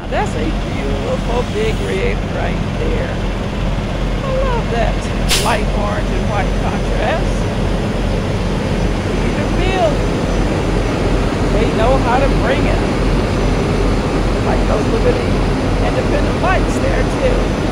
Now that's a beautiful big rig right there. I love that light orange and white contrast. Peterbilt, they know how to bring it. Like those Liberty independent lights there too.